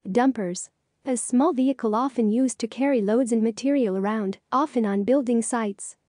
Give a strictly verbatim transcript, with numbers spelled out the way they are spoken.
Dumpers. A small vehicle often used to carry loads and material around, often on building sites.